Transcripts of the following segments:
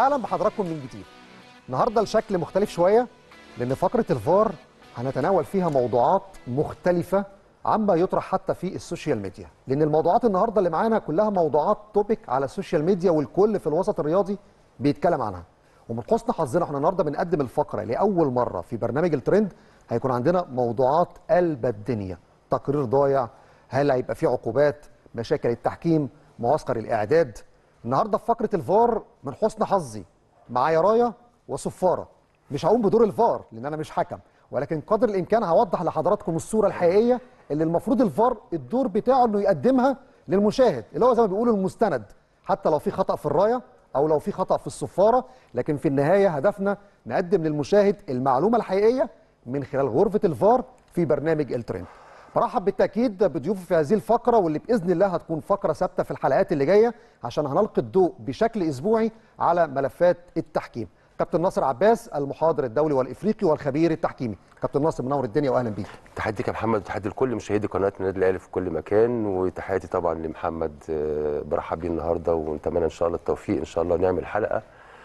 اهلا بحضراتكم من جديد. النهارده الشكل مختلف شويه لان فقره الفار هنتناول فيها موضوعات مختلفه عما يطرح حتى في السوشيال ميديا، لان الموضوعات النهارده اللي معانا كلها موضوعات توبيك على السوشيال ميديا والكل في الوسط الرياضي بيتكلم عنها. ومن حسن حظنا احنا النهارده بنقدم الفقره لاول مره في برنامج الترند هيكون عندنا موضوعات قلب الدنيا، تقرير ضايع، هل هيبقى في عقوبات، مشاكل التحكيم، معسكر الاعداد. النهارده في فقره الفار من حسن حظي معايا رايه وصفاره. مش هقوم بدور الفار لان انا مش حكم، ولكن قدر الامكان هوضح لحضراتكم الصوره الحقيقيه اللي المفروض الفار الدور بتاعه انه يقدمها للمشاهد، اللي هو زي ما بيقولوا المستند، حتى لو في خطا في الرايه او لو في خطا في الصفاره، لكن في النهايه هدفنا نقدم للمشاهد المعلومه الحقيقيه من خلال غرفه الفار في برنامج الترند. برحب بالتاكيد بضيوفي في هذه الفقره واللي باذن الله هتكون فقره ثابته في الحلقات اللي جايه عشان هنلقي الضوء بشكل اسبوعي على ملفات التحكيم. كابتن ناصر عباس المحاضر الدولي والافريقي والخبير التحكيمي. كابتن ناصر منور الدنيا واهلا بيك. تحياتي يا محمد وتحياتي لكل مشاهدي قناه النادي الاهلي في كل مكان، وتحياتي طبعا لمحمد برحب بيه النهارده ونتمنى ان شاء الله التوفيق، ان شاء الله نعمل حلقه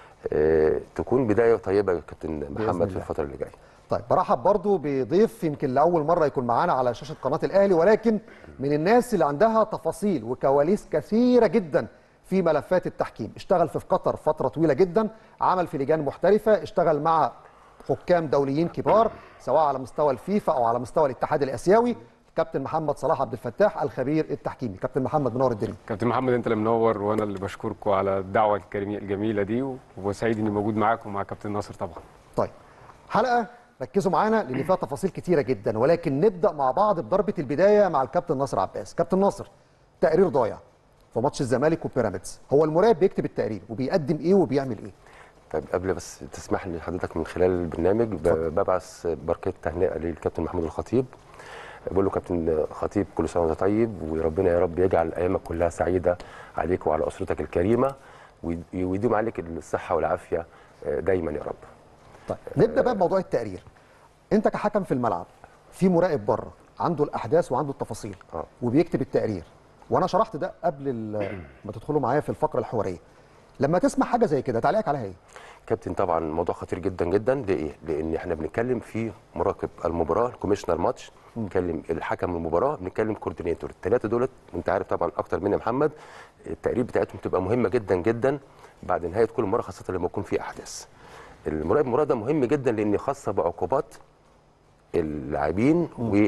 تكون بدايه طيبه يا كابتن محمد في الفتره اللي جايه. طيب برحب برضو بضيف يمكن لاول مره يكون معانا على شاشه قناه الاهلي، ولكن من الناس اللي عندها تفاصيل وكواليس كثيره جدا في ملفات التحكيم. اشتغل في قطر فتره طويله جدا، عمل في لجان محترفه، اشتغل مع حكام دوليين كبار سواء على مستوى الفيفا او على مستوى الاتحاد الاسيوي. كابتن محمد صلاح عبد الفتاح الخبير التحكيمي. كابتن محمد منور الدنيا. كابتن محمد انت اللي منور، وانا اللي بشكركم على الدعوه الجميله دي، وسعيد اني موجود معاكم ومع كابتن ناصر طبعا. طيب حلقه ركزوا معانا لان فيها تفاصيل كتيره جدا، ولكن نبدا مع بعض بضربه البدايه مع الكابتن ناصر عباس. كابتن ناصر، تقرير ضايع في ماتش الزمالك وبيراميدز، هو المراقب بيكتب التقرير وبيقدم ايه وبيعمل ايه؟ طيب قبل بس تسمح لي حضرتك من خلال البرنامج ببعث بركه تهنئه للكابتن محمود الخطيب. بقول له كابتن خطيب كل سنه وانت طيب، وربنا يا رب يجعل ايامك كلها سعيده عليك وعلى اسرتك الكريمه، ويديم عليك الصحه والعافيه دايما يا رب. طيب نبدا بقى بموضوع التقرير. انت كحكم في الملعب في مراقب بره عنده الاحداث وعنده التفاصيل وبيكتب التقرير، وانا شرحت ده قبل ما تدخلوا معايا في الفقره الحواريه. لما تسمع حاجه زي كده تعليقك عليها ايه؟ كابتن طبعا موضوع خطير جدا جدا. ليه؟ لان احنا بنتكلم في مراقب المباراه، الكوميشنر ماتش، بنتكلم الحكم المباراه، بنتكلم كوردينيتور. الثلاثه دولت انت عارف طبعا اكتر مني محمد، التقرير بتاعتهم بتبقى مهمه جدا جدا بعد نهايه كل مباراه، خاصه لما يكون في احداث. المراقب المباراه ده مهم جدا لان خاصه بعقوبات اللاعبين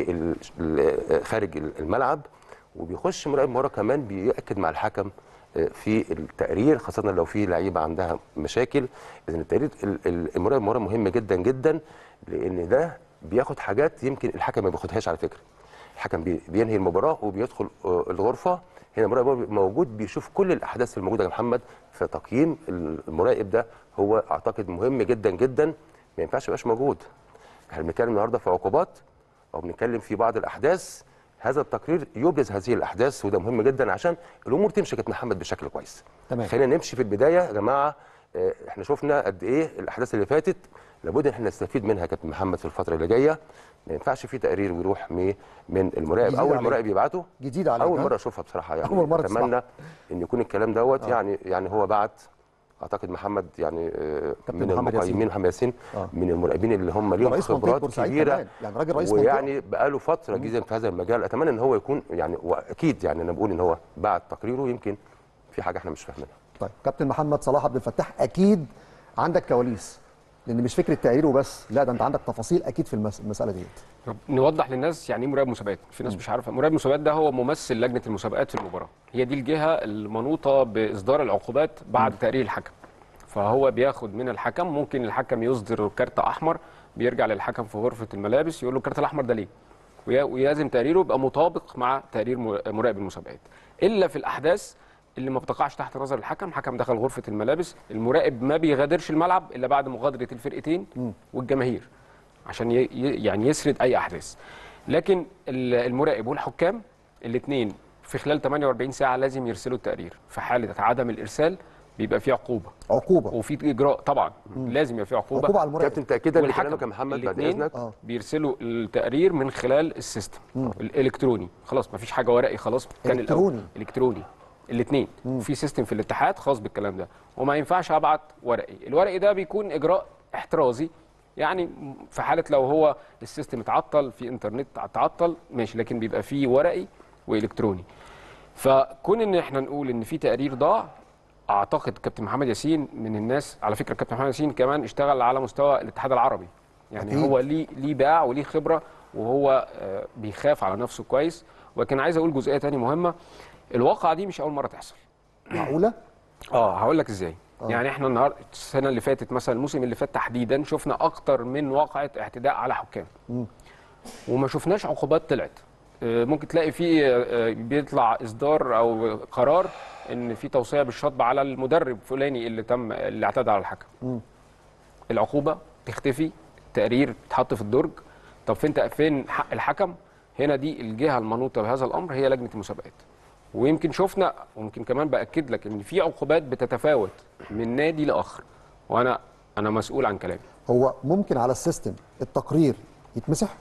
وخارج الملعب، وبيخش مراقب المباراه كمان بيأكد مع الحكم في التقرير، خاصه لو في لعيبه عندها مشاكل. اذا التقرير المراقب المباراه مهم جدا جدا، لان ده بياخد حاجات يمكن الحكم ما بياخدهاش. على فكره الحكم بينهي المباراه وبيدخل الغرفه، هنا المراقب موجود بيشوف كل الاحداث الموجوده يا محمد. فتقييم المراقب ده هو اعتقد مهم جدا جدا، ما ينفعش يبقاش موجود. احنا بنتكلم النهارده في عقوبات او بنتكلم في بعض الاحداث، هذا التقرير يبرز هذه الاحداث، وده مهم جدا عشان الامور تمشي كابتن محمد بشكل كويس. تمام. خلينا نمشي في البدايه يا جماعه. احنا شفنا قد ايه الاحداث اللي فاتت، لابد ان احنا نستفيد منها كابتن محمد في الفتره اللي جايه. ما ينفعش في تقرير ويروح من المراقب او المراقب يبعته. جديد عليك. اول مره اشوفها بصراحه، يعني اول مره اتمنى ان يكون الكلام دوت يعني هو بعت اعتقد محمد يعني من المقيمين محمد ياسين من المراقبين اللي هم ليهم خبرات كبيره، يعني راجل رئيس ويعني بقاله فتره جدا في هذا المجال. اتمنى ان هو يكون يعني، واكيد يعني انا بقول ان هو بعد تقريره يمكن في حاجه احنا مش فاهمينها. طيب كابتن محمد صلاح عبد الفتاح، اكيد عندك كواليس، لان مش فكره تقرير وبس، لا ده انت عندك تفاصيل اكيد في المساله ديت. نوضح للناس يعني ايه مراقب مسابقات. في ناس مش عارفه مراقب مسابقات ده هو ممثل لجنه المسابقات في المباراه، هي دي الجهه المنوطه باصدار العقوبات بعد تقرير الحكم. فهو بياخد من الحكم، ممكن الحكم يصدر كارت احمر، بيرجع للحكم في غرفه الملابس يقول له الكارت الاحمر ده ليه، ويلازم تقريره يبقى مطابق مع تقرير مراقب المسابقات، الا في الاحداث اللي ما بتقعش تحت نظر الحكم. الحكم دخل غرفه الملابس، المراقب ما بيغادرش الملعب الا بعد مغادره الفرقتين والجماهير عشان يعني يسرد اي احداث. لكن المراقب والحكام الاثنين في خلال 48 ساعه لازم يرسلوا التقرير. في حاله عدم الارسال بيبقى في عقوبه وفي اجراء طبعا. لازم يبقى في عقوبه على المراقب. كابتن تاكيدا لكلامك يا محمد بعد اذنك، بيرسلوا التقرير من خلال السيستم الالكتروني. خلاص ما فيش حاجه ورقي، خلاص كان الكتروني. الكتروني الاثنين. في سيستم في الاتحاد خاص بالكلام ده، وما ينفعش ابعت ورقي. الورقي ده بيكون اجراء احترازي، يعني في حاله لو هو السيستم اتعطل، في انترنت اتعطل ماشي، لكن بيبقى فيه ورقي والكتروني. فكون ان احنا نقول ان في تقرير ضاع، اعتقد كابتن محمد ياسين من الناس، على فكره كابتن محمد ياسين كمان اشتغل على مستوى الاتحاد العربي، يعني أكيد. هو ليه باع وليه خبره، وهو بيخاف على نفسه كويس. ولكن عايز اقول جزئيه تانية مهمه، الواقعه دي مش اول مره تحصل. معقوله؟ هقول لك ازاي. يعني احنا النهارده السنه اللي فاتت مثلا، الموسم اللي فات تحديدا، شفنا اكتر من واقعه اعتداء على حكام، وما شفناش عقوبات طلعت. ممكن تلاقي في بيطلع اصدار او قرار ان في توصيه بالشطب على المدرب فلاني اللي اعتدى على الحكم. العقوبه تختفي، التقرير يتحط في الدرج. طب فين حق الحكم؟ هنا دي الجهه المنوطه بهذا الامر هي لجنه المسابقات. ويمكن شفنا، ويمكن كمان باكد لك ان في عقوبات بتتفاوت من نادي لاخر، وانا مسؤول عن كلامي. هو ممكن على السيستم التقرير يتمسح؟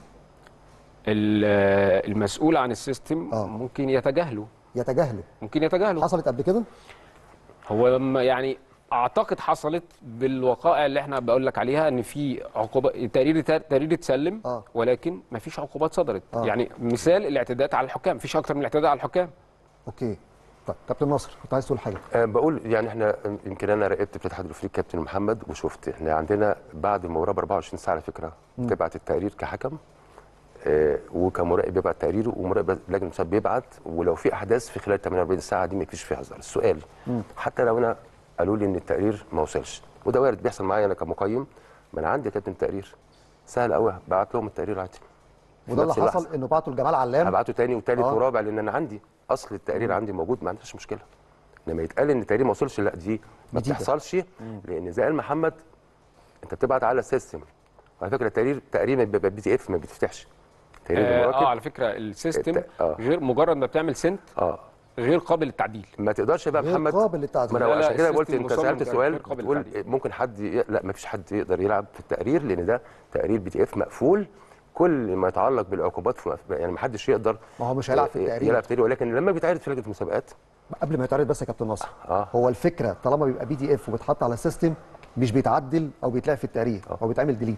المسؤول عن السيستم ممكن يتجاهله. ممكن يتجاهله. حصلت قبل كده؟ هو لما يعني اعتقد حصلت بالوقائع اللي احنا بقول لك عليها، ان في عقوبه تقرير اتسلم، ولكن ما فيش عقوبات صدرت. يعني مثال الاعتداءات على الحكام، مفيش اكتر من الاعتداء على الحكام. اوكي. طيب كابتن ناصر، كنت عايز تقول حاجه؟ بقول يعني احنا يمكن انا راقبت في الاتحاد الافريقي كابتن محمد، وشفت احنا عندنا بعد المباراه ب 24 ساعه على فكره بتبعت التقرير كحكم، وكمراقب بيبعت تقريره، ومراقب لجنه المسابقات بيبعت، ولو في احداث في خلال 48 ساعه دي ما فيش فيها هزار. السؤال حتى لو انا قالوا لي ان التقرير ما وصلش، وده وارد بيحصل معايا انا كمقيم، ما انا عندي يا كابتن تقرير سهل قوي، بعت لهم التقرير عادي. وده اللي حصل، انه بعتوا لجمال علام، هبعته تاني وتالت ورابع، لان انا عندي اصل التقرير عندي موجود، ما عنديش مشكله. لما يتقال ان التقرير ما وصلش، لا دي ما بتحصلش، لان زي قال محمد انت بتبعت على السيستم. على فكره التقرير تقريبا بيبقى PDF ما بيتفتحش. على فكره السيستم غير مجرد ما بتعمل سنت غير قابل للتعديل. ما تقدرش بقى محمد، غير قابل للتعديل. ما انا عشان كده قلت انت سالت سؤال بتقول ممكن حد لا، ما فيش حد يقدر يلعب في التقرير، لان ده تقرير PDF مقفول. كل ما يتعلق بالعقوبات يعني ما حدش يقدر، ما هو مش هيلعب في التقرير، يلعب في التقرير. ولكن لما بيتعرض في لجنه المسابقات، قبل ما يتعرض بس يا كابتن ناصر، هو الفكره طالما بيبقى PDF وبيتحط على السيستم، مش بيتعدل او بيتلعب في التقرير، هو بيتعمل ديليت.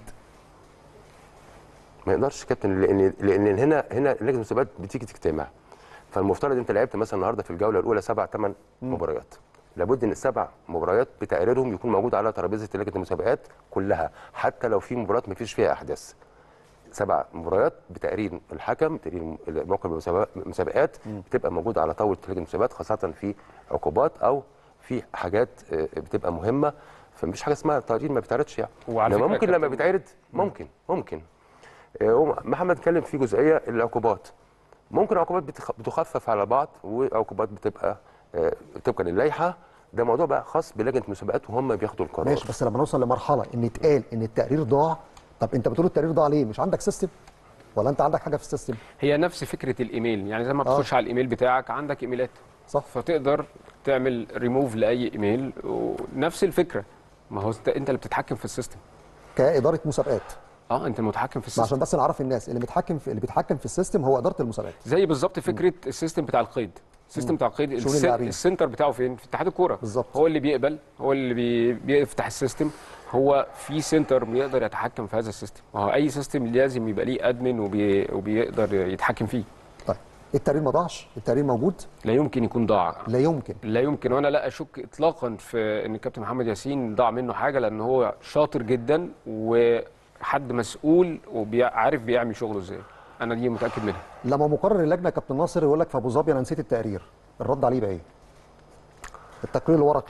ما يقدرش كابتن، لان هنا لجنه المسابقات بتيجي تجتمع. فالمفترض انت لعبت مثلا النهارده في الجوله الاولى 7 8 مباريات، لابد ان السبع مباريات بتقريرهم يكون موجود على ترابيزه لجنه المسابقات كلها، حتى لو في مباريات ما فيش فيها احداث. 7 مباريات بتقرير الحكم، تقرير موقع المسابقات، بتبقى موجوده على طاوله لجنه المسابقات، خاصه في عقوبات او في حاجات بتبقى مهمه. فمفيش حاجه اسمها تقرير ما بيتعرضش يعني. لما ممكن لما بيتعرض ممكن محمد اتكلم في جزئيه العقوبات، ممكن عقوبات بتخفف على بعض، وعقوبات بتبقى طبقا للائحه. ده موضوع بقى خاص بلجنه المسابقات وهم بياخدوا القرار. ماشي، بس لما نوصل لمرحله ان يتقال ان التقرير ضاع، طب انت بتقول التقرير ضاع ليه؟ مش عندك سيستم؟ ولا انت عندك حاجه في السيستم؟ هي نفس فكره الايميل، يعني زي ما بتخش على الايميل بتاعك عندك ايميلات، صح، فتقدر تعمل ريموف لاي ايميل، ونفس الفكره. ما هو انت اللي بتتحكم في السيستم كاداره مسابقات. انت المتحكم في السيستم. عشان بس نعرف الناس، اللي بيتحكم في السيستم هو اداره المسابقات. زي بالظبط فكره السيستم بتاع القيد. السيستم بتاع القيد السنتر بتاعه فين؟ في اتحاد الكوره بالظبط. هو اللي بيقبل، هو اللي بيفتح السيستم، هو في سنتر بيقدر يتحكم في هذا السيستم. وهو اي سيستم لازم يبقى ليه ادمن وبيقدر يتحكم فيه. طيب التقرير ما ضاعش؟ التقرير موجود؟ لا يمكن يكون ضاع. لا يمكن، وانا لا اشك اطلاقا في ان الكابتن محمد ياسين ضاع منه حاجه، لان هو شاطر جدا وحد مسؤول وعارف بيعمل شغله ازاي. انا دي متاكد منها. لما مقرر اللجنه كابتن ناصر يقول لك في ابو ظبي انا نسيت التقرير، الرد عليه بقى ايه؟ التقرير الورقي.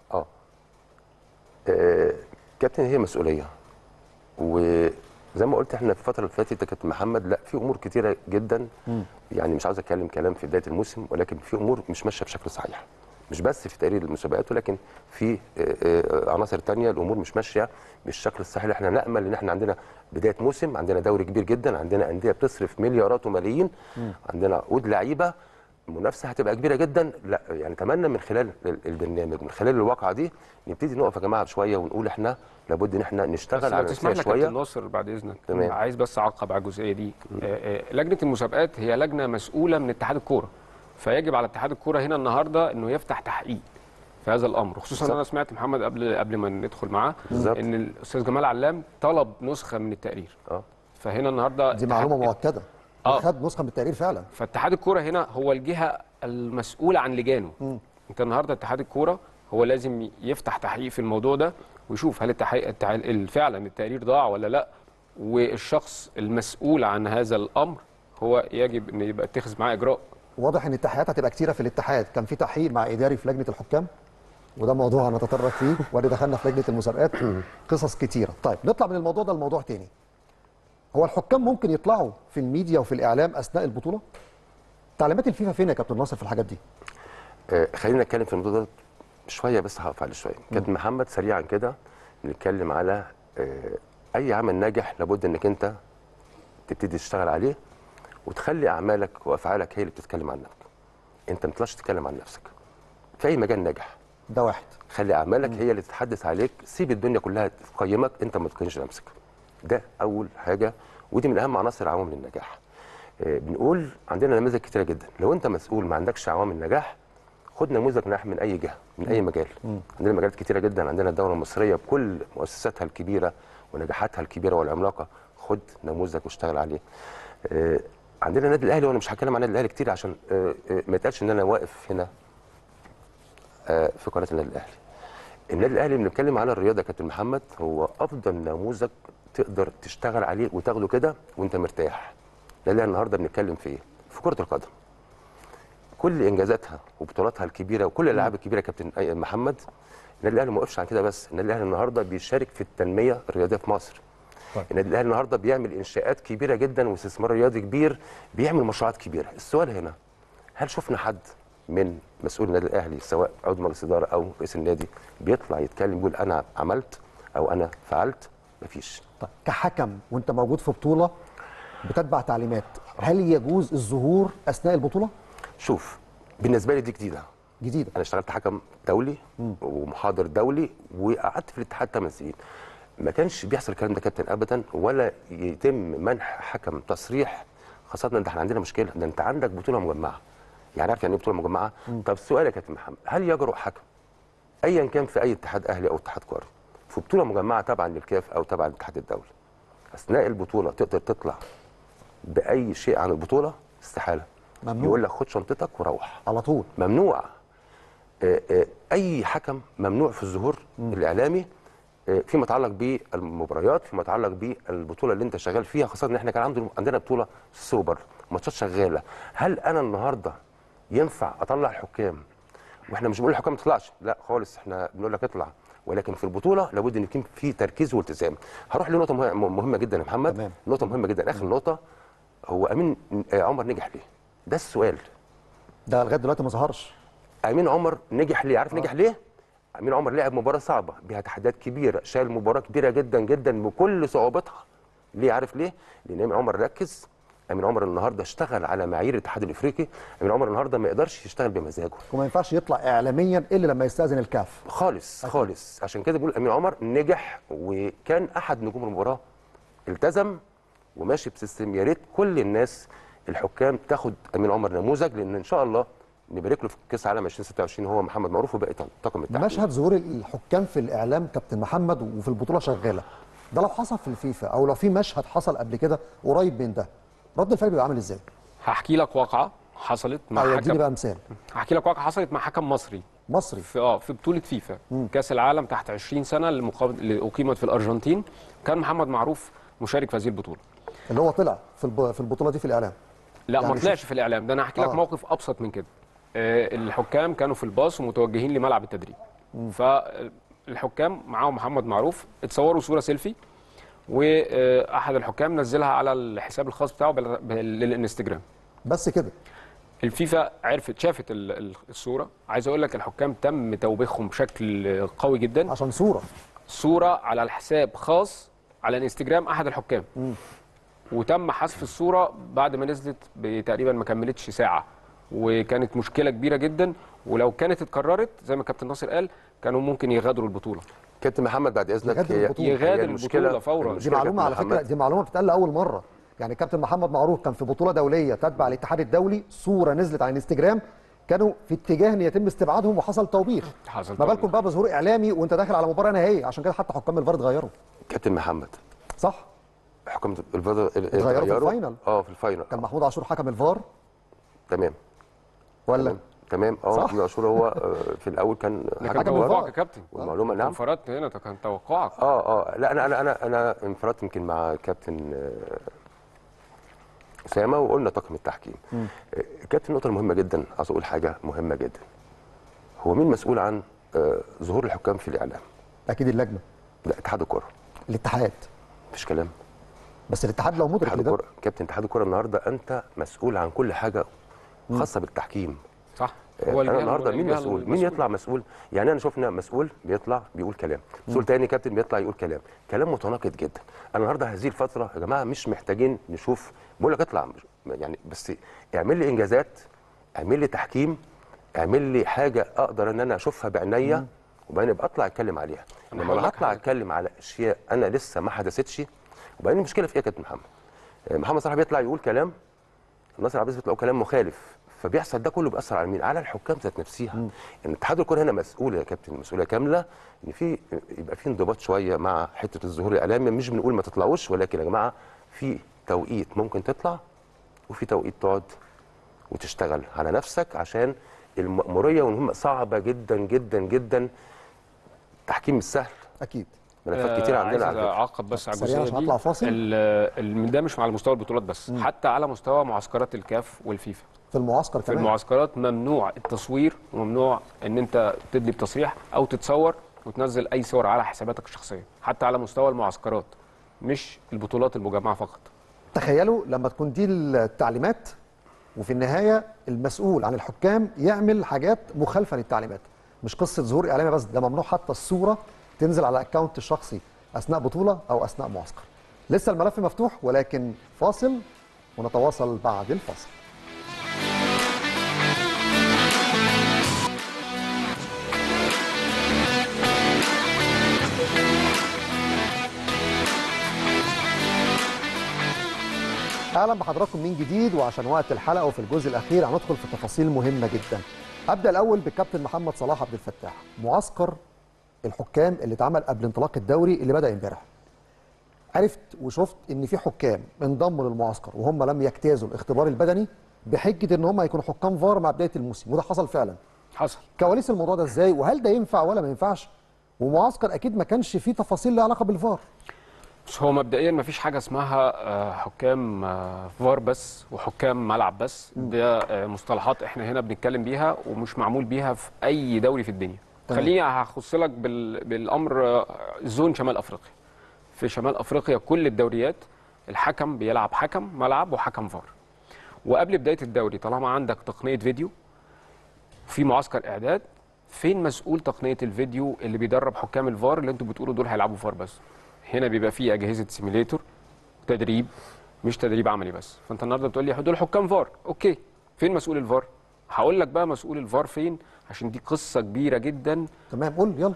كابتن هي مسؤوليه، وزي ما قلت احنا في الفتره اللي فاتت يا كابتن محمد، لا في امور كتيره جدا، يعني مش عاوز اتكلم كلام في بدايه الموسم، ولكن في امور مش ماشيه بشكل صحيح، مش بس في تقرير المسابقات، ولكن في عناصر تانية الامور مش ماشيه بالشكل الصحيح. احنا نامل ان احنا عندنا بدايه موسم، عندنا دوري كبير جدا، عندنا انديه بتصرف مليارات وملايين، عندنا عقود لعيبه، المنافسه هتبقى كبيره جدا. لا يعني اتمنى من خلال البرنامج، من خلال الواقعه دي، نبتدي نقف يا جماعه شويه ونقول احنا لابد ان احنا نشتغل على نفسنا شويه. كابتن ناصر بعد اذنك، عايز بس اعقب على الجزئيه دي. لجنه المسابقات هي لجنه مسؤوله من اتحاد الكوره، فيجب على اتحاد الكوره هنا النهارده انه يفتح تحقيق في هذا الامر، خصوصا بالظبط. انا سمعت محمد قبل ما ندخل معاه بالظبط. ان الاستاذ جمال علام طلب نسخه من التقرير. فهنا النهارده دي معلومه مؤكده. خد نسخه من التقرير فعلا. فاتحاد الكوره هنا هو الجهه المسؤوله عن لجانه. انت النهارده اتحاد الكوره هو لازم يفتح تحقيق في الموضوع ده ويشوف هل فعلا التقرير ضاع ولا لا، والشخص المسؤول عن هذا الامر هو يجب ان يبقى اتخذ معاه اجراء. واضح ان التحقيقات هتبقى كتيره في الاتحاد. كان في تحقيق مع اداري في لجنه الحكام، وده موضوع هنتطرق فيه، وادي دخلنا في لجنه المسابقات، قصص كتيره. طيب نطلع من الموضوع ده لموضوع تاني. هو الحكام ممكن يطلعوا في الميديا وفي الاعلام اثناء البطوله؟ تعليمات الفيفا فين يا كابتن ناصر في الحاجات دي؟ خلينا نتكلم في الموضوع ده شويه، بس هقف عليه شويه. كابتن محمد سريعا كده نتكلم على اي عمل ناجح لابد انك انت تبتدي تشتغل عليه وتخلي اعمالك وافعالك هي اللي بتتكلم عنك. انت ما تطلعش تتكلم عن نفسك في اي مجال ناجح. ده واحد. خلي اعمالك هي اللي تتحدث عليك، سيب الدنيا كلها تقيمك، انت ما تقيمش نفسك. ده اول حاجه، ودي من اهم عناصر عوامل النجاح. بنقول عندنا نماذج كتيره جدا. لو انت مسؤول ما عندكش عوامل نجاح، خد نموذج نجاح من اي جهه، من اي مجال. عندنا مجالات كتيره جدا. عندنا الدوله المصريه بكل مؤسساتها الكبيره ونجاحاتها الكبيره والعملاقه، خد نموذج واشتغل عليه. عندنا النادي الاهلي، وانا مش هتكلم عن النادي الاهلي كتير عشان ما يتقالش ان انا واقف هنا في قناه النادي الاهلي. النادي الاهلي بنتكلم على الرياضه يا كابتن محمد، هو افضل نموذج تقدر تشتغل عليه وتاخده كده وانت مرتاح. النادي الاهلي النهارده بنتكلم في ايه؟ في كره القدم. كل انجازاتها وبطولاتها الكبيره وكل الالعاب الكبيره يا كابتن محمد، النادي الاهلي ما وقفش عن كده بس. النادي الاهلي النهارده بيشارك في التنميه الرياضيه في مصر. طيب. النادي الاهلي النهارده بيعمل انشاءات كبيره جدا واستثمار رياضي كبير، بيعمل مشروعات كبيره. السؤال هنا، هل شفنا حد من مسؤول النادي الاهلي سواء عضو مجلس اداره او رئيس النادي بيطلع يتكلم يقول انا عملت او انا فعلت؟ مفيش. طيب كحكم وانت موجود في بطوله بتتبع تعليمات، هل يجوز الظهور اثناء البطوله؟ شوف، بالنسبه لي دي جديده. انا اشتغلت حكم دولي ومحاضر دولي وقعدت في الاتحاد 8 سنين. ما كانش بيحصل الكلام ده كابتن ابدا، ولا يتم منح حكم تصريح، خاصه ان احنا عندنا مشكله، ده انت عندك بطوله مجمعه. يعني عارف يعني ايه بطوله مجمعه؟ طب السؤال يا كابتن محمد، هل يجرؤ حكم ايا كان في اي اتحاد اهلي او اتحاد كوره في بطوله مجمعه تابعه للكاف او تابعه للاتحاد الدولي اثناء البطوله تقدر تطلع باي شيء عن البطوله؟ استحاله. ممنوع. يقول لك خد شنطتك وروح على طول. ممنوع. اي حكم ممنوع في الظهور الاعلامي فيما يتعلق بالمباريات، فيما يتعلق بالبطوله اللي انت شغال فيها، خاصه ان احنا كان عندنا بطوله سوبر، ماتشات شغاله. هل انا النهارده ينفع اطلع الحكام؟ واحنا مش بنقول الحكام ما تطلعش، لا خالص، احنا بنقول لك اطلع، ولكن في البطوله لابد ان يكون في تركيز والتزام. هروح لنقطه مهمه جدا يا محمد. تمام. نقطه مهمه جدا، اخر نقطه، هو امين عمر نجح ليه؟ ده السؤال. ده لغايه دلوقتي ما ظهرش. امين عمر نجح ليه؟ عارف نجح ليه؟ امين عمر لعب مباراه صعبه بها تحديات كبيره، شايل مباراه كبيره جدا جدا بكل صعوبتها. ليه؟ عارف ليه؟ لان امين عمر ركز. امين عمر النهارده اشتغل على معايير الاتحاد الافريقي. امين عمر النهارده ما يقدرش يشتغل بمزاجه، وما ينفعش يطلع اعلاميا الا لما يستاذن الكاف خالص أكيد. خالص. عشان كده بقول امين عمر نجح وكان احد نجوم المباراه، التزم وماشي بسيستم. يا ريت كل الناس الحكام تاخد امين عمر نموذج، لان ان شاء الله نبارك له في كاس العالم 2026 هو محمد معروف وباقي طاقم التحكيم. مشهد ظهور الحكام في الاعلام كابتن محمد وفي البطوله شغاله، ده لو حصل في الفيفا او لو في مشهد حصل قبل كده قريب من ده، رد الفعل بيبقى عامل ازاي؟ هحكي لك واقعه حصلت مع حكم. اديني بقى مثال. هحكي لك واقعه حصلت مع حكم مصري في بطوله فيفا كاس العالم تحت 20 سنه اللي اقيمت في الارجنتين. كان محمد معروف مشارك في هذه البطوله، اللي هو طلع في البطوله دي في الاعلام. لا يعني ما طلعش في الاعلام، ده انا هحكي لك موقف ابسط من كده. الحكام كانوا في الباص ومتوجهين لملعب التدريب، فالحكام معاهم محمد معروف اتصوروا صوره سيلفي، واحد الحكام نزلها على الحساب الخاص بتاعه للانستجرام. بس كده الفيفا شافت الصوره. عايز اقول لك الحكام تم توبيخهم بشكل قوي جدا عشان صوره على الحساب خاص على الانستجرام احد الحكام. وتم حذف الصوره بعد ما نزلت تقريبا ما كملتش ساعه، وكانت مشكله كبيره جدا. ولو كانت اتكررت زي ما كابتن ناصر قال كانوا ممكن يغادروا البطوله. كابتن محمد بعد اذنك، يغادر البطوله فورا. دي معلومه على فكره، دي معلومه بتتقال اول مره. يعني كابتن محمد معروف كان في بطوله دوليه تتبع الاتحاد الدولي، صوره نزلت على الانستجرام كانوا في اتجاه ان يتم استبعادهم وحصل توبيخ. ما بالكم بقى بظهور اعلامي وانت داخل على مباراه نهائيه؟ عشان كده حتى حكام الفار اتغيروا. كابتن محمد صح؟ حكام الفار اتغيروا في الفاينل. في الفاينل كان محمود عاشور حكم الفار. تمام ولا تمام. محمود عاشور هو في الاول كان حكم الفار يا كابتن. والمعلومه نعم انفردت هنا، كان توقعك. لا انا انفردت يمكن مع كابتن اسامه وقلنا طاقم التحكيم. كابتن النقطه المهمه جدا، عايز اقول حاجه مهمه جدا. هو مين مسؤول عن ظهور الحكام في الاعلام؟ اكيد اللجنه. لا، اتحاد الكره. الاتحاد مفيش كلام. بس الاتحاد لو مدرك لده كابتن اتحاد الكره النهارده انت مسؤول عن كل حاجه خاصه بالتحكيم. صح. هو انا النهارده مين مسؤول؟ مين يطلع مسؤول؟ يعني انا شفنا مسؤول بيطلع بيقول كلام، مسؤول تاني كابتن بيطلع يقول كلام متناقض جدا. انا النهارده هذه الفتره يا جماعه مش محتاجين نشوف، بقول لك اطلع يعني بس اعمل لي انجازات، اعمل لي تحكيم، اعمل لي حاجه اقدر ان انا اشوفها بعينيا وبعدين ابقى اطلع اتكلم عليها. لما انا هطلع اتكلم على اشياء انا لسه ما حدثتش، وبعدين المشكله في ايه يا كابتن محمد صلاح بيطلع يقول كلام، الناصر عباس بيطلع كلام مخالف، فبيحصل ده كله بيأثر على مين؟ على الحكام ذات نفسها. ان اتحاد الكره هنا مسؤول يا كابتن، مسؤوليه كامله ان يبقى في انضباط شويه مع حته الظهور الاعلامي. مش بنقول ما تطلعوش، ولكن يا جماعه في توقيت ممكن تطلع وفي توقيت تقعد وتشتغل على نفسك، عشان المأموريه والمهمه صعبه جدا جدا جدا. التحكيم مش سهل اكيد. ملفات كتير عندنا. عايز اعقب بس على الجزئيه دي. هطلع فاصل. ده مش على مستوى البطولات بس، حتى على مستوى معسكرات الكاف والفيفا. في المعسكر كمان. في المعسكرات ممنوع التصوير، وممنوع ان انت تدلي بتصريح او تتصور وتنزل اي صور على حساباتك الشخصيه، حتى على مستوى المعسكرات مش البطولات المجمعه فقط. تخيلوا لما تكون دي التعليمات وفي النهايه المسؤول عن الحكام يعمل حاجات مخالفه للتعليمات. مش قصه ظهور اعلامي بس، ده ممنوع حتى الصوره تنزل على اكونت الشخصي اثناء بطوله او اثناء معسكر. لسه الملف مفتوح، ولكن فاصل ونتواصل بعد الفاصل. اهلا بحضراتكم من جديد، وعشان وقت الحلقه وفي الجزء الاخير هندخل في تفاصيل مهمه جدا. ابدا الاول بالكابتن محمد صلاح عبد الفتاح. معسكر الحكام اللي اتعمل قبل انطلاق الدوري اللي بدا امبارح، عرفت وشفت ان في حكام انضموا للمعسكر وهم لم يجتازوا الاختبار البدني بحجه ان هم هيكونوا حكام فار مع بدايه الموسم، وده حصل فعلا. حصل. كواليس الموضوع ده ازاي؟ وهل ده ينفع ولا ما ينفعش؟ ومعسكر اكيد ما كانش فيه تفاصيل لها علاقه بالفار. بس هو مبدئيا ما فيش حاجه اسمها حكام فار بس وحكام ملعب بس. ده مصطلحات احنا هنا بنتكلم بيها ومش معمول بيها في اي دوري في الدنيا. خليني هخص لك بالامر زون شمال افريقيا. في شمال افريقيا كل الدوريات الحكم بيلعب حكم ملعب وحكم فار. وقبل بدايه الدوري طالما عندك تقنيه فيديو في معسكر اعداد، فين مسؤول تقنيه الفيديو اللي بيدرب حكام الفار اللي انتوا بتقولوا دول هيلعبوا فار بس؟ هنا بيبقى فيه اجهزه سيميليتور، تدريب، مش تدريب عملي بس. فانت النهارده بتقول لي دول حكام فار، اوكي، فين مسؤول الفار؟ هقول لك بقى مسؤول الفار فين، عشان دي قصه كبيره جدا. تمام، قول يلا.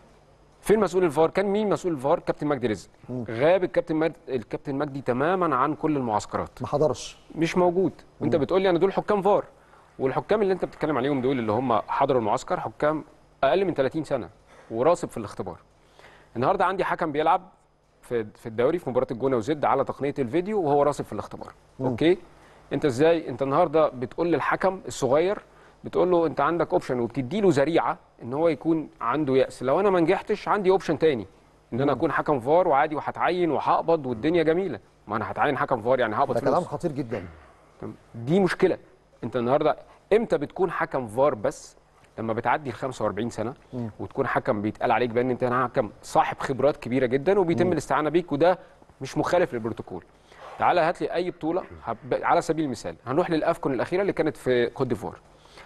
فين مسؤول الفار؟ كان مين مسؤول الفار؟ كابتن مجدي رزق. غاب الكابتن مجدي تماما عن كل المعسكرات، ما حضرش، مش موجود. وانت بتقول لي انا دول حكام فار، والحكام اللي انت بتتكلم عليهم دول اللي هم حضروا المعسكر حكام اقل من 30 سنه وراسب في الاختبار. النهارده عندي حكم بيلعب في الدوري في مباراه الجونه وزد على تقنيه الفيديو وهو راسب في الاختبار. اوكي، انت ازاي انت النهارده بتقول للحكم الصغير، بتقول له انت عندك اوبشن وبتدي له ذريعه ان هو يكون عنده يأس، لو انا ما نجحتش عندي اوبشن تاني ان انا اكون حكم فار وعادي وهتعين وهقبض والدنيا جميله. ما انا هتعين حكم فار يعني هقبض ده فلوس. كلام خطير جدا. دي مشكله. انت النهارده امتى بتكون حكم فار بس؟ لما بتعدي ال 45 سنه وتكون حكم بيتقال عليك بان انت حكم صاحب خبرات كبيره جدا وبيتم الاستعانه بيك، وده مش مخالف للبروتوكول. تعالى هات لي اي بطوله على سبيل المثال، هنروح للافكون الاخيره اللي كانت في كوت ديفوار.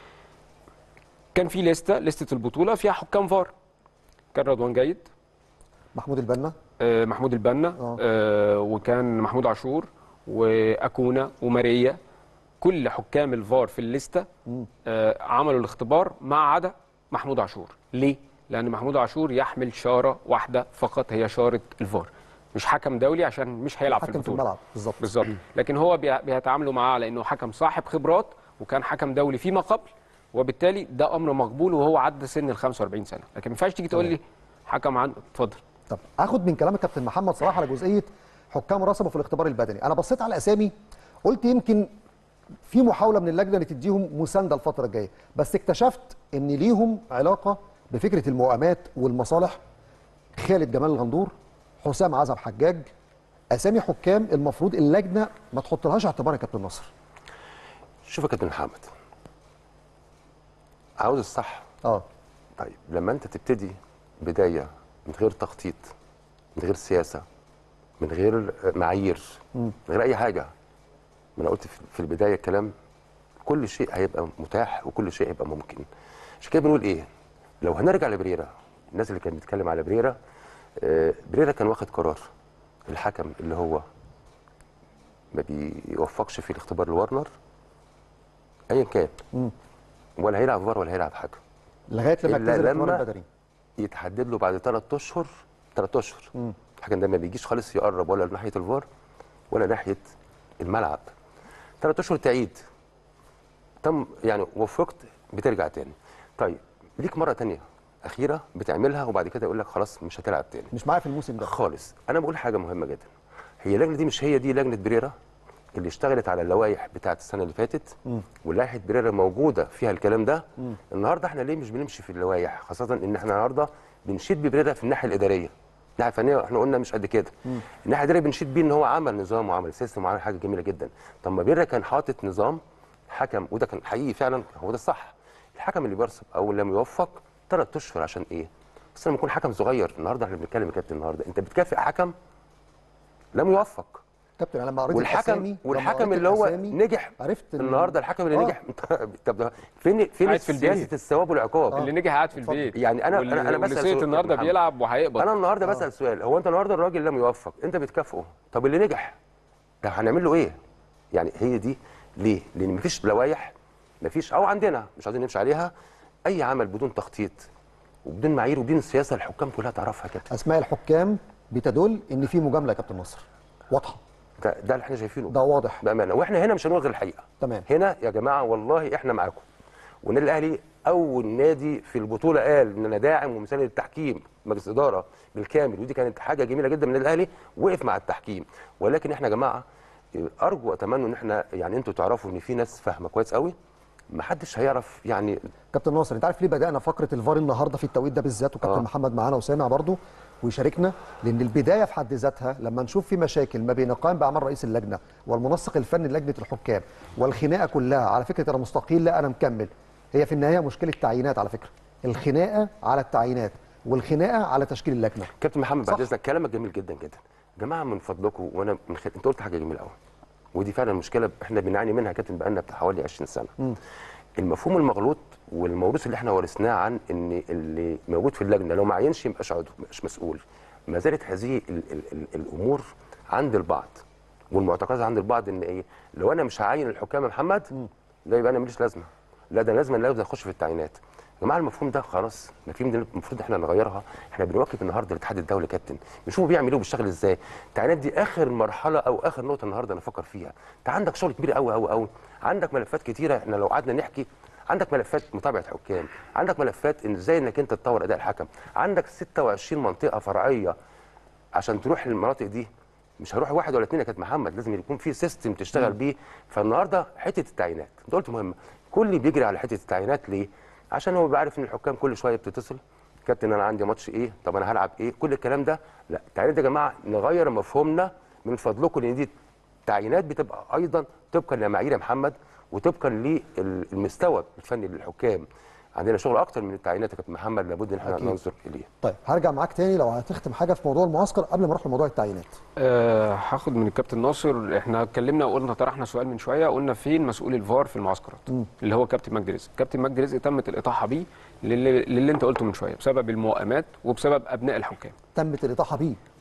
كان في لسته البطوله فيها حكام فار. كان رضوان جيد، محمود البنا، محمود البنا، وكان محمود عاشور واكونا وماريا. كل حكام الفار في الليسته عملوا الاختبار ما عدا محمود عاشور. ليه؟ لان محمود عاشور يحمل شاره واحده فقط، هي شاره الفار. مش حكم دولي عشان مش هيلعب في حكم في البطوله. الملعب بالظبط. لكن هو بيتعاملوا معاه على انه حكم صاحب خبرات وكان حكم دولي فيما قبل، وبالتالي ده امر مقبول وهو عدى سن ال 45 سنه. لكن ما ينفعش تيجي تقول لي حكم عن اتفضل. طب اخد من كلام الكابتن محمد صلاح على جزئيه حكام رسبوا في الاختبار البدني. انا بصيت على الاسامي قلت يمكن في محاوله من اللجنه اللي تديهم مسانده الفتره الجايه، بس اكتشفت ان ليهم علاقه بفكره الموائمات والمصالح. خالد جمال الغندور، حسام عزب حجاج، اسامي حكام المفروض اللجنه ما تحطلهاش اعتبار يا كابتن ناصر. شوف يا كابتن محمد، عاوز الصح. طيب لما انت تبتدي بدايه من غير تخطيط، من غير سياسه، من غير معايير، من غير اي حاجه، ما انا قلت في البدايه الكلام، كل شيء هيبقى متاح وكل شيء هيبقى ممكن. عشان كده بنقول ايه؟ لو هنرجع لبريرا، الناس اللي كانت بتتكلم على بريرا، بريرا كان واخد قرار الحكم اللي هو ما بيوفقش في الاختبار الورنر ايا كان، ولا هيلعب فار ولا هيلعب حكم لغايه لما يجتاز الاختبار البدني، يتحدد له بعد 3 اشهر. 3 اشهر الحكم ده ما بيجيش خالص يقرب ولا ناحيه الفار ولا ناحيه الملعب. 3 اشهر تعيد، تم يعني وفقت بترجع تاني. طيب ليك مره تانيه اخيره بتعملها وبعد كده يقول لك خلاص مش هتلعب تاني، مش معايا في الموسم ده خالص. انا بقول حاجه مهمه جدا، هي اللجنه دي مش هي دي لجنه بريرا اللي اشتغلت على اللوائح بتاعت السنه اللي فاتت، ولائحه بريرا موجوده فيها الكلام ده. النهارده احنا ليه مش بنمشي في اللوائح، خاصه ان احنا النهارده بنشيد ببريرا في الناحيه الاداريه. الناحيه الفنيه احنا قلنا مش قد كده. الناحيه الاداريه بنشيد بيه ان هو عمل نظام وعمل سيستم وعمل حاجه جميله جدا. طب ما بريرا كان حاطط نظام حكم، وده كان حقيقي فعلا هو ده الصح. الحكم اللي بيرسب او لم يوفق 3 اشهر عشان ايه؟ بس لما يكون حكم صغير. النهارده احنا بنتكلم يا كابتن، النهارده انت بتكافئ حكم لم يوفق. كابتن انا لما قريت والحكم اللي هو نجح عرفت النهارده الحكم اللي نجح. طب فين سياسه الثواب والعقاب؟ اللي نجح قاعد في البيت. يعني انا بسال سؤال النهارده بيلعب وهيقبض. انا النهارده بسال سؤال، هو انت النهارده الراجل لم يوفق انت بتكافئه، طب اللي نجح ده هنعمل له ايه؟ يعني هي دي ليه؟ لان مفيش لوائح، مفيش او عندنا مش عايزين نمشي عليها اي عمل بدون تخطيط وبدون معايير وبدون سياسه الحكام كلها تعرفها كده. اسماء الحكام بتدل ان في مجامله يا كابتن ناصر واضحه. ده اللي احنا شايفينه، ده واضح بامانه. واحنا هنا مش هنلغي الحقيقه. تمام. هنا يا جماعه والله احنا معاكم. والنادي الاهلي اول نادي في البطوله قال ان انا داعم ومساند التحكيم، مجلس اداره بالكامل، ودي كانت حاجه جميله جدا من النادي الاهلي، وقف مع التحكيم. ولكن احنا يا جماعه ارجو واتمنى ان احنا يعني انتوا تعرفوا ان في ناس فاهمه كويس قوي، ما حدش هيعرف يعني. كابتن ناصر انت عارف ليه بدانا فقره الفار النهارده في التوقيت ده بالذات، وكابتن محمد معانا وسامع برضو ويشاركنا؟ لان البدايه في حد ذاتها لما نشوف في مشاكل ما بين القائم باعمال رئيس اللجنه والمنسق الفني للجنه الحكام والخناقه كلها على فكره انا مستقيل لا انا مكمل، هي في النهايه مشكله تعيينات على فكره، الخناقه على التعيينات والخناقه على تشكيل اللجنه. كابتن محمد بعد اذنك كلامك جميل جدا جدا. يا جماعه من فضلكم، وانا انت قلت حاجه جميله قوي، ودي فعلا مشكله احنا بنعاني منها يا كابتن بقالنا بتاع حوالي 20 سنه. المفهوم المغلوط والموروث اللي احنا ورثناه عن ان اللي موجود في اللجنه لو ما عينش يبقاش عضو، ما يبقاش مسؤول. ما زالت هذه الامور عند البعض والمعتقدات عند البعض ان ايه، لو انا مش هعين الحكام يا محمد لا يبقى انا ماليش لازمه، لا ده لازم اخش في التعيينات. يا جماعه المفهوم ده خلاص، المفهوم ده المفروض احنا نغيرها. احنا بنواكب النهارده الاتحاد الدولي كابتن، بنشوفه بيعمل ايه وبيشتغل ازاي. التعيينات دي اخر مرحله او اخر نقطه النهارده نفكر فيها. انت عندك شغل كبير قوي قوي قوي، عندك ملفات كتيره. احنا لو قعدنا نحكي، عندك ملفات متابعه حكام، عندك ملفات ان ازاي انك انت تطور اداء الحكم، عندك 26 منطقه فرعيه عشان تروح للمناطق دي. مش هروح واحد ولا اثنين يا كابتن محمد، لازم يكون في سيستم تشتغل بيه. فالنهارده حته التعيينات انت قلت مهمه، كل بيجري على حته التعيينات ليه؟ عشان هو بيعرف ان الحكام كل شويه بتتصل، كابتن انا عندي ماتش ايه، طب انا هلعب ايه، كل الكلام ده. لا التعيينات يا جماعه نغير مفهومنا من فضلكم، لان دي التعيينات بتبقى ايضا طبقا لمعايير يا محمد وطبقا للمستوى الفني للحكام. عندنا شغل اكتر من التعيينات يا كابتن محمد، لابد ان احنا ننظر اليه. طيب هرجع معاك تاني لو هتختم حاجه في موضوع المعسكر قبل ما نروح لموضوع التعيينات. هاخد من الكابتن ناصر. احنا اتكلمنا وقلنا طرحنا سؤال من شويه، قلنا فين مسؤول الفار في المعسكرات؟ اللي هو كابتن مجدي رزق. كابتن مجدي رزق تمت الاطاحه بيه للي انت قلته من شويه، بسبب الموائمات وبسبب ابناء الحكام. تمت الاطاحه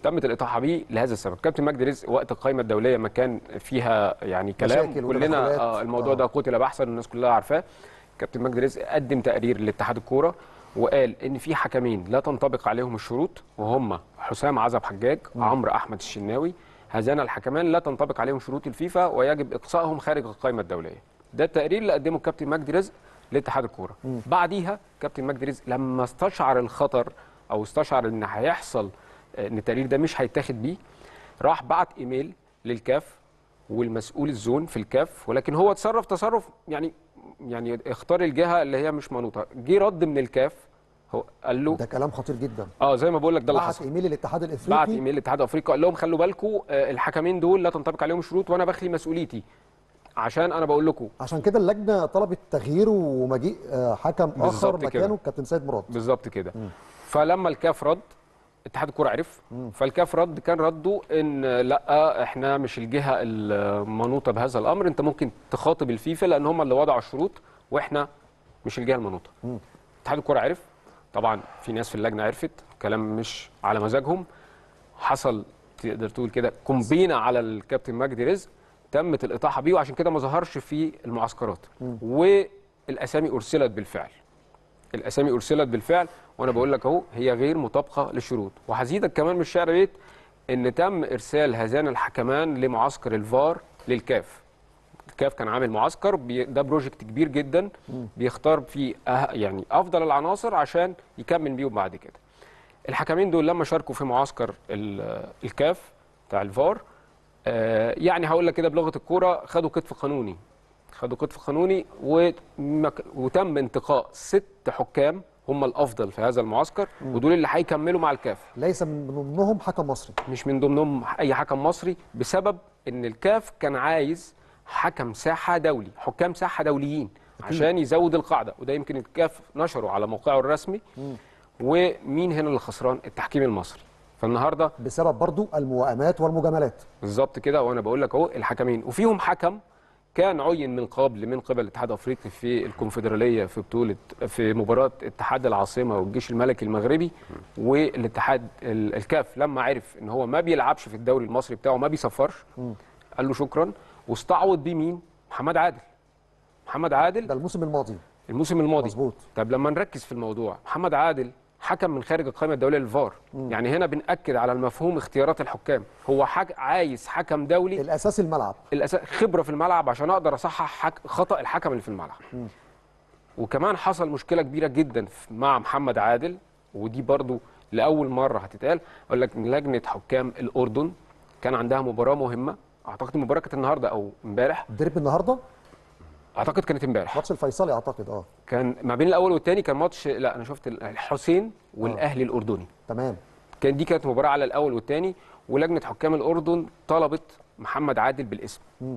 بيه لهذا السبب. كابتن مجدي رزق وقت القائمه الدوليه ما كان فيها يعني كلام كلنا الموضوع ده قتل بحثا والناس كلها عارفاه. كابتن مجدي رزق قدم تقرير لاتحاد الكوره وقال ان في حكمين لا تنطبق عليهم الشروط، وهم حسام عزب حجاج، عمرو احمد الشناوي. هذان الحكمان لا تنطبق عليهم شروط الفيفا ويجب اقصائهم خارج القائمه الدوليه. ده التقرير اللي قدمه الكابتن مجدي رزق لاتحاد الكوره. بعديها كابتن مجدي رزق لما استشعر الخطر او استشعر ان هيحصل ان التقرير ده مش هيتاخد بيه، راح بعت ايميل للكاف والمسؤول الزون في الكاف، ولكن هو تصرف يعني اختار الجهه اللي هي مش منوطه. جه رد من الكاف، هو قال له ده كلام خطير جدا. زي ما بقول لك ده اللي بعت حصل. ايميل للاتحاد الافريقي، بعت ايميل للاتحاد الافريقي قال لهم خلوا بالكم الحكمين دول لا تنطبق عليهم شروط وانا بخلي مسؤوليتي، عشان انا بقول لكم. عشان كده اللجنه طلبت تغييره ومجيء حكم اخر مكانه الكابتن سيد مراد. بالظبط كده. فلما الكاف رد، اتحاد الكوره عرف. فالكاف رد، كان رده ان لا احنا مش الجهه المنوطه بهذا الامر، انت ممكن تخاطب الفيفا لان هم اللي وضعوا الشروط واحنا مش الجهه المنوطه. اتحاد الكوره عرف، طبعا في ناس في اللجنه عرفت، كلام مش على مزاجهم. حصل تقدر تقول كده كومبينه على الكابتن مجدي رزق، تمت الاطاحه بيه، وعشان كده ما ظهرش في المعسكرات. والاسامي ارسلت بالفعل. الاسامي ارسلت بالفعل، وانا بقول لك اهو هي غير مطابقه للشروط. وهزيدك كمان من الشعر بيت ان تم ارسال هذان الحكمان لمعسكر الفار للكاف. الكاف كان عامل معسكر ده بروجكت كبير جدا بيختار فيه يعني افضل العناصر عشان يكمل بيهم بعد كده. الحكمين دول لما شاركوا في معسكر الكاف بتاع الفار، يعني هقول لك كده بلغه الكوره، خدوا كتف قانوني. خدوا كتف قانوني وتم انتقاء 6 حكام هم الافضل في هذا المعسكر، ودول اللي هيكملوا مع الكاف. ليس من ضمنهم حكم مصري. مش من ضمنهم اي حكم مصري، بسبب ان الكاف كان عايز حكم ساحه دولي، حكام ساحه دوليين عشان يزود القاعده، وده يمكن الكاف نشره على موقعه الرسمي. ومين هنا اللي خسران؟ التحكيم المصري. فالنهارده بسبب برضو الموائمات والمجاملات. بالظبط كده. وانا بقول لك اهو الحكمين، وفيهم حكم كان عين من قبل الاتحاد الافريقي في الكونفدراليه في مباراه اتحاد العاصمه والجيش الملكي المغربي. والاتحاد الكاف لما عرف ان هو ما بيلعبش في الدوري المصري بتاعه، ما بيصفرش، قال له شكرا، واستعوض بيه مين؟ محمد عادل. ده الموسم الماضي. مظبوط. طب لما نركز في الموضوع، محمد عادل حكم من خارج القائمه الدوليه للفار. يعني هنا بنأكد على المفهوم اختيارات الحكام. هو عايز حكم دولي، الاساس الملعب، خبره في الملعب عشان اقدر اصحح خطأ الحكم اللي في الملعب. وكمان حصل مشكله كبيره جدا مع محمد عادل، ودي برضو لاول مره هتتقال. اقول لك لجنه حكام الاردن كان عندها مباراه مهمه، اعتقد المباراه كانت النهارده او امبارح. الديربي النهارده؟ اعتقد كانت امبارح. ماتش الفيصلي اعتقد. كان ما بين الاول والثاني كان ماتش، لا انا شفت الحسين والاهلي الاردني. تمام. كانت مباراه على الاول والثاني، ولجنه حكام الاردن طلبت محمد عادل بالاسم.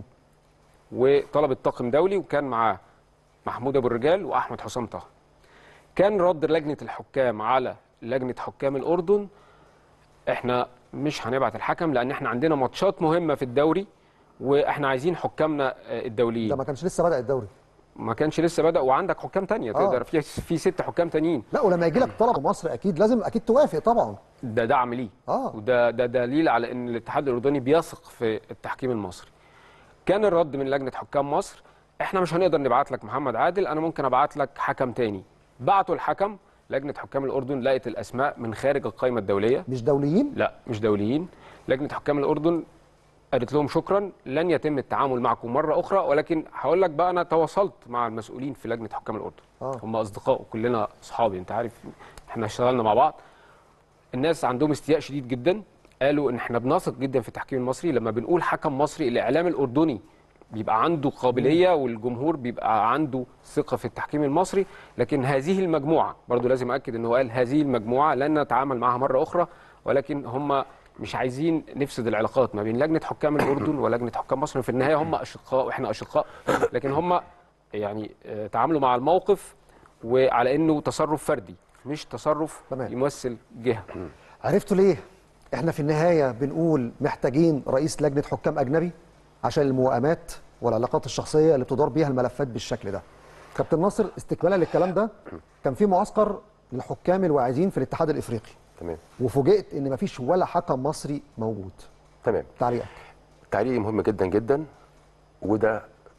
وطلبت طاقم دولي، وكان معاه محمود ابو الرجال واحمد حسام طه. كان رد لجنه الحكام على لجنه حكام الاردن: احنا مش هنبعت الحكم لان احنا عندنا ماتشات مهمه في الدوري، واحنا عايزين حكامنا الدوليين. ده ما كانش لسه بدأ الدوري. ما كانش لسه بدأ، وعندك حكام تانية تقدر في 6 حكام تانيين. لا، ولما يجي لك طلب مصر اكيد لازم توافق طبعا. ده دعم ليه. وده دليل على ان الاتحاد الاردني بيثق في التحكيم المصري. كان الرد من لجنه حكام مصر: احنا مش هنقدر نبعت لك محمد عادل، انا ممكن ابعت لك حكم تاني. بعتوا الحكم، لجنه حكام الاردن لقت الاسماء من خارج القائمه الدوليه. مش دوليين؟ لا مش دوليين. لجنه حكام الاردن قالت لهم شكرا، لن يتم التعامل معكم مره اخرى. ولكن هقول لك بقى، انا تواصلت مع المسؤولين في لجنه حكام الاردن. هم اصدقاء وكلنا اصحابي، انت عارف احنا اشتغلنا مع بعض. الناس عندهم استياء شديد جدا، قالوا ان احنا بنثق جدا في التحكيم المصري. لما بنقول حكم مصري، الاعلام الاردني بيبقى عنده قابليه والجمهور بيبقى عنده ثقه في التحكيم المصري. لكن هذه المجموعه، برضو لازم اكد ان هو قال هذه المجموعه لن نتعامل معها مره اخرى. ولكن هم مش عايزين نفسد العلاقات ما بين لجنه حكام الاردن ولجنه حكام مصر. في النهايه هم اشقاء واحنا اشقاء، لكن هم يعني تعاملوا مع الموقف وعلى انه تصرف فردي مش تصرف يمثل جهه. عرفتوا ليه احنا في النهايه بنقول محتاجين رئيس لجنه حكام اجنبي؟ عشان الموائمات والعلاقات الشخصيه اللي بتدار بيها الملفات بالشكل ده. كابتن ناصر، استكمالا للكلام ده، كان في معسكر للحكام الواعدين في الاتحاد الافريقي. تمام. وفوجئت ان مفيش ولا حكم مصري موجود. تمام. تعليقك؟ تعليق مهم جدا جدا، وده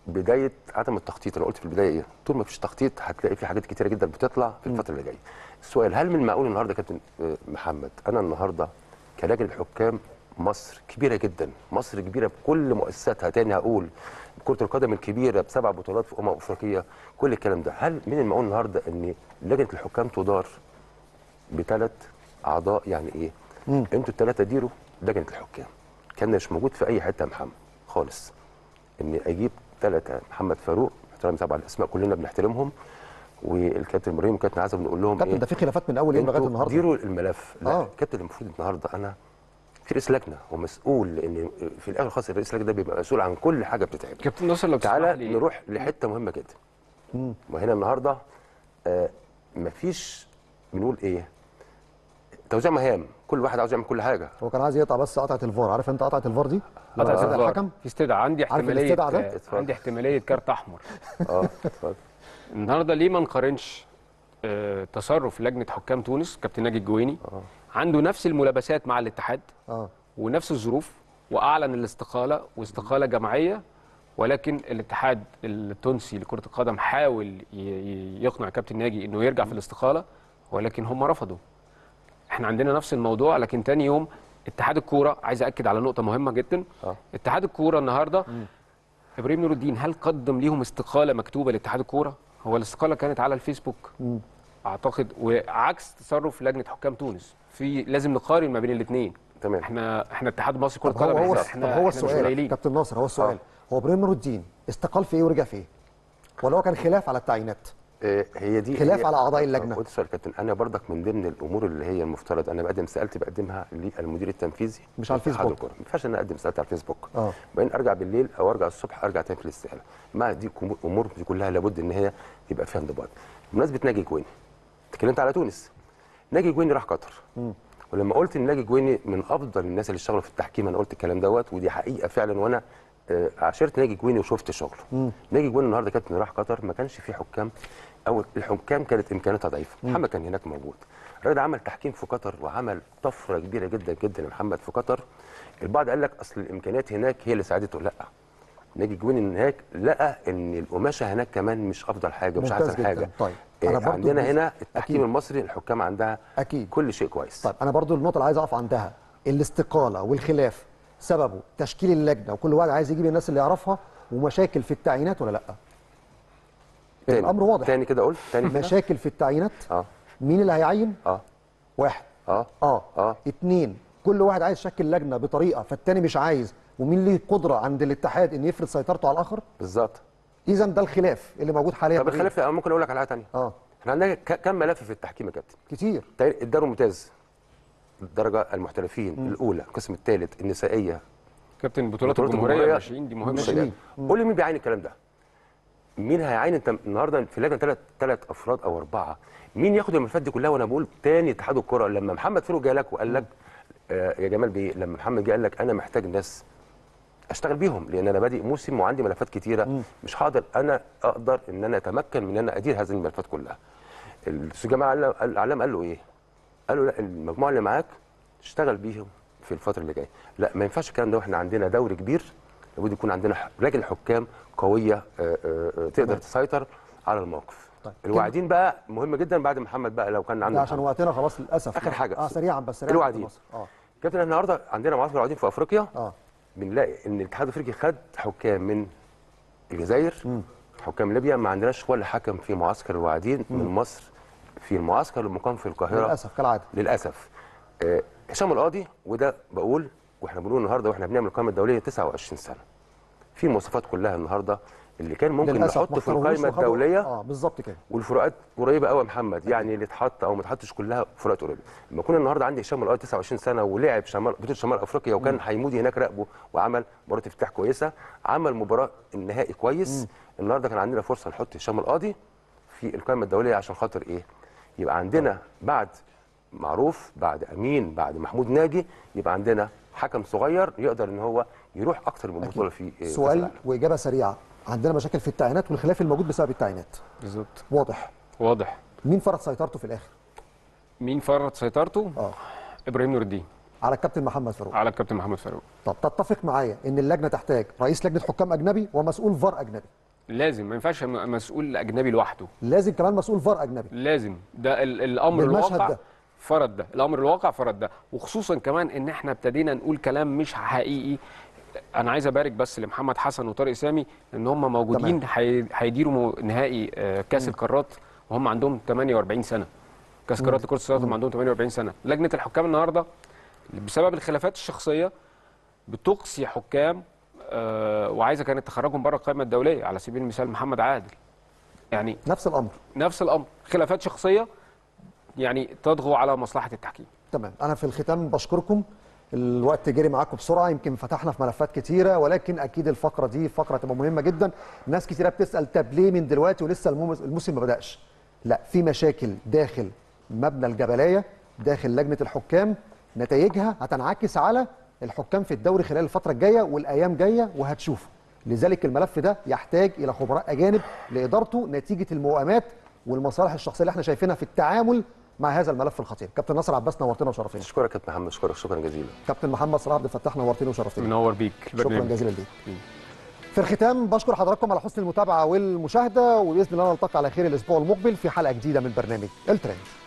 بدايه عدم التخطيط. انا قلت في البدايه ايه؟ طول ما فيش تخطيط هتلاقي في حاجات كتيره جدا بتطلع في الفتره اللي جايه. السؤال، هل من المعقول النهارده يا كابتن محمد، انا النهارده كلجنه حكام، مصر كبيره جدا، مصر كبيره بكل مؤسساتها، تاني هقول كره القدم الكبيره ب7 بطولات في افريقيه، كل الكلام ده، هل من المعقول النهارده ان لجنه الحكام تدار ب3 اعضاء؟ يعني ايه؟ انتوا ال3 ديروا لجنه الحكام. كان مش موجود في اي حته يا محمد خالص ان اجيب 3. محمد فاروق، احترام طبعا الاسماء كلنا بنحترمهم، والكابتن ابراهيم والكابتن عزب بنقول لهم كابتن ده في خلافات من اول يوم لغايه النهارده. ديروا الملف. لا الكابتن المفروض النهارده انا في رئيس لجنه ومسؤول، لان في الاخر خالص الرئيس اللجنه ده بيبقى مسؤول عن كل حاجه بتتعمل. كابتن ناصر لو تعالى نروح لحته مهمه جدا. وهنا النهارده مفيش، بنقول ايه، توزيع مهام، كل واحد عاوز يعمل كل حاجه. هو كان عايز يقطع بس قطعه الفار، عارف انت قطعه الفار دي؟ قطعه الفار الحكم في استدعاء، عندي احتماليه عندي احتماليه كارت احمر. اتفضل. النهارده ليه ما نقارنش تصرف لجنه حكام تونس كابتن ناجي الجويني عنده نفس الملابسات مع الاتحاد ونفس الظروف، واعلن الاستقاله واستقاله جماعيه، ولكن الاتحاد التونسي لكره القدم حاول يقنع كابتن ناجي انه يرجع في الاستقاله، ولكن هم رفضوا. احنا عندنا نفس الموضوع، لكن تاني يوم اتحاد الكوره، عايز اكد على نقطه مهمه جدا. اتحاد الكوره النهارده ابراهيم نور الدين هل قدم ليهم استقاله مكتوبه لاتحاد الكوره؟ هو الاستقاله كانت على الفيسبوك اعتقد، وعكس تصرف لجنه حكام تونس. في لازم نقارن ما بين الاثنين. تمام. احنا اتحاد مصري كره قدم، هو السؤال كابتن ناصر، هو السؤال هو ابراهيم نور الدين استقال في ايه ورجع في ايه؟ ولا هو كان خلاف على التعيينات؟ هي دي خلاف على اعضاء اللجنه. قلت سؤال كابتن، انا برضك من ضمن الامور اللي هي المفترض انا بقدم استقالتي بقدمها للمدير التنفيذي مش على الفيسبوك. ما ينفعش ان انا اقدم استقالتي على الفيسبوك. بعدين ارجع بالليل او ارجع الصبح ارجع تاني في الاستقاله. ما دي امور دي كلها لابد ان هي يبقى فيها انضباط. بمناسبه ناجي جويني، اتكلمت على تونس. ناجي جويني راح قطر. ولما قلت ان ناجي جويني من افضل الناس اللي اشتغلوا في التحكيم، انا قلت الكلام دوت، ودي حقيقه فعلا، وانا عاشرت ناجي جويني وشفت شغله. ناجي جويني النهارده كابتن راح قطر، ما كانش في حكام، او الحكام كانت امكانياتها ضعيفه. محمد كان هناك موجود، الراجل عمل تحكيم في قطر وعمل طفره كبيره جدا جدا يا محمد في قطر. البعض قال لك اصل الامكانيات هناك هي اللي ساعدته، لا، ناجي جويني هناك لقى ان القماشه هناك كمان مش افضل حاجه، مش احسن حاجه. طيب عندنا هنا التحكيم المصري الحكام عندها أكيد. كل شيء كويس. طيب انا برضو النقطه اللي عايز اقف عندها، الاستقاله والخلاف سببه تشكيل اللجنه وكل واحد عايز يجيب الناس اللي يعرفها، ومشاكل في التعيينات ولا لا؟ الامر واضح. تاني كده قلت تاني مشاكل في التعيينات. مين اللي هيعين؟ واحد. اتنين، كل واحد عايز يشكل لجنه بطريقه فالتاني مش عايز، ومين ليه قدره عند الاتحاد ان يفرض سيطرته على الاخر؟ بالظبط. اذا ده الخلاف اللي موجود حاليا. طب الخلاف انا ممكن اقول لك على حاجه ثانيه. احنا عندنا كم ملف في التحكيم يا كابتن؟ كتير. الدوري الممتاز، الدرجه المحترفين الاولى، القسم الثالث، النسائيه، كابتن بطولات الجمهوريه ماشيين، دي مهمه جدا. قول لي مين بيعين الكلام ده؟ مين هيعين؟ انت النهارده في اللجنه ثلاث افراد او 4، مين ياخد الملفات دي كلها؟ وانا بقول تاني اتحاد الكره لما محمد فاروق جه لك وقال لك يا جمال بيه، لما محمد جه قال لك انا محتاج ناس اشتغل بيهم، لان انا بادئ موسم وعندي ملفات كتيره، مش هقدر انا اقدر ان انا اتمكن من ان انا ادير هذه الملفات كلها. الاستاذ جمال الاعلام قال له ايه؟ قال له لا، المجموعه اللي معاك تشتغل بيهم في الفتره اللي جايه. لا، ما ينفعش الكلام ده، واحنا عندنا دوري كبير، لابد يكون عندنا لجنه حكام قويه تقدر تسيطر على الموقف. طيب. الواعدين بقى مهمه جدا بعد محمد بقى، لو كان عندنا عشان وقتنا خلاص للاسف. اخر حاجه سريعا بس سريعا. الواعدين. كابتن النهارده عندنا معسكر الواعدين في افريقيا. بنلاقي ان الاتحاد الافريقي خد حكام من الجزائر، حكام ليبيا، ما عندناش ولا حكم في معسكر الواعدين من مصر في المعسكر المقام في القاهره للاسف كالعاده. للاسف. هشام القاضي، وده بقول واحنا بنقول النهارده واحنا بنعمل القائمه الدوليه 29 سنه، في المواصفات كلها النهارده اللي كان ممكن نحط في القائمه الدوليه. بالظبط كده. والفروقات قريبه قوي يا محمد، يعني اللي اتحط او ما اتحطش كلها فروقات قريبه. لما كنا النهارده عندي هشام القاضي 29 سنه ولعب بطوله شمال افريقيا، وكان حيمودي هناك راقبه وعمل مباراه افتتاح كويسه، عمل مباراه النهائي كويس. النهارده كان عندنا فرصه نحط هشام القاضي في القائمه الدوليه عشان خاطر ايه؟ يبقى عندنا بعد معروف، بعد امين، بعد محمود ناجي، يبقى عندنا حكم صغير يقدر ان هو يروح اكتر من بطوله في سؤال واجابه سريعه. عندنا مشاكل في التعيينات والخلاف الموجود بسبب التعيينات. بالظبط. واضح. مين فرض سيطرته في الاخر؟ مين فرض سيطرته؟ ابراهيم نور الدين. على الكابتن محمد فاروق. على الكابتن محمد فاروق. طب تتفق معايا ان اللجنه تحتاج رئيس لجنه حكام اجنبي ومسؤول فار اجنبي؟ لازم، ما ينفعش مسؤول اجنبي لوحده، لازم كمان مسؤول فار اجنبي. لازم، ده الامر الواقع ده. فرض ده، الامر الواقع فرض ده، وخصوصا كمان ان احنا ابتدينا نقول كلام مش حقيقي. انا عايز ابارك بس لمحمد حسن وطارق سامي ان هم موجودين هيديروا نهائي كاس القارات وهم عندهم 48 سنه. كاس قارات لكره السله هم عندهم 48 سنه. لجنه الحكام النهارده بسبب الخلافات الشخصيه بتقصي حكام وعايزه كانت تخرجهم بره القائمه الدوليه، على سبيل المثال محمد عادل. يعني نفس الامر خلافات شخصيه يعني تطغو على مصلحه التحكيم. تمام. انا في الختام بشكركم، الوقت جري معاكم بسرعه، يمكن فتحنا في ملفات كتيره، ولكن اكيد الفقره دي فقره تبقى مهمه جدا. ناس كتيره بتسال طب ليه من دلوقتي ولسه الموسم ما بداش؟ لا، في مشاكل داخل مبنى الجبليه، داخل لجنه الحكام، نتائجها هتنعكس على الحكام في الدوري خلال الفتره الجايه والايام جايه وهتشوفوا. لذلك الملف ده يحتاج الى خبراء اجانب لادارته نتيجه الموائمات والمصالح الشخصيه اللي احنا شايفينها في التعامل مع هذا الملف الخطير. كابتن ناصر عباس نورتنا وشرفتنا. اشكرك يا كابتن محمد، اشكرك شكرا جزيلا. كابتن محمد صلاح عبد الفتاح نورتني وشرفتني. منور بيك. شكرا جزيلا ليك. في الختام بشكر حضراتكم على حسن المتابعه والمشاهده، وباذن الله نلتقي على خير الاسبوع المقبل في حلقه جديده من برنامج الترند.